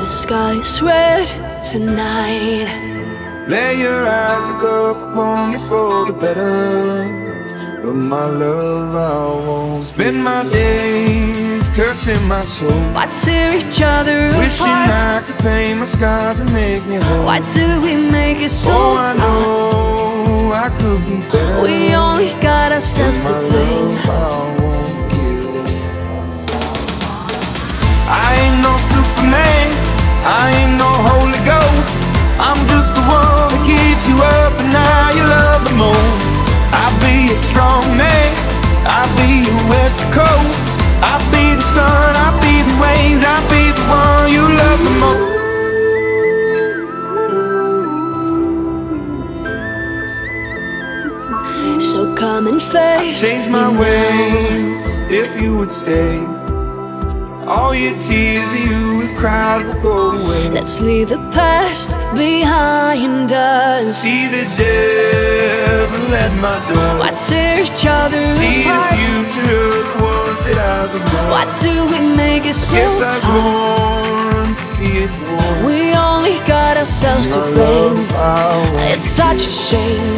sky's red tonight. Lay your eyes look up upon me for the better. But my love, I won't spend my days cursing my soul. Why tear each other wishing apart? I could paint my scars and make me whole. Why do we make it so Oh, I hard? know I could be better. We only got ourselves to blame. I ain't no Superman, I ain't no Holy Ghost. I'm just the one that keeps you up and now you love the most. I'll be a strong man, I'll be your West Coast. I'll be the sun, I'll be the rains, I'll be the one you love the most. So come and face change my ways if you would stay. All your tears that you have cried will go away. Let's leave the past behind us. See the devil at my door. Why tear each other See apart? the future of the ones that I've ignored. Why do we make it so Guess I was hard? born to be ignored. We only got ourselves to blame. It's such a shame.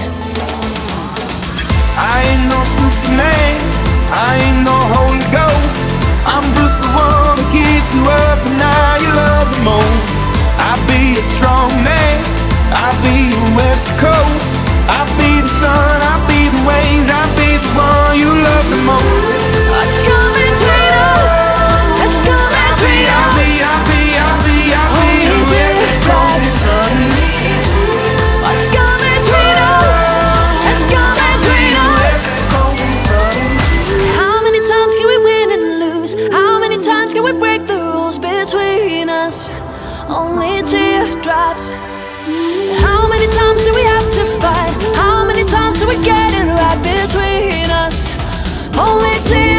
I ain't no Superman, I ain't no Holy Ghost. I'm just the one that keeps you up and now you love the most. I'll be a strong man, I'll be your West Coast. I'll be the sun, I'll be the waves, I'll be the one you love the most. What's coming between us? What's coming between us? I'll be Only teardrops. What's coming between us? What's coming between us? How many times can we win and lose? How many times can we break the rules between us? Only teardrops. How many times do we have to fight? How many times do we get it right between us? Only teardrops.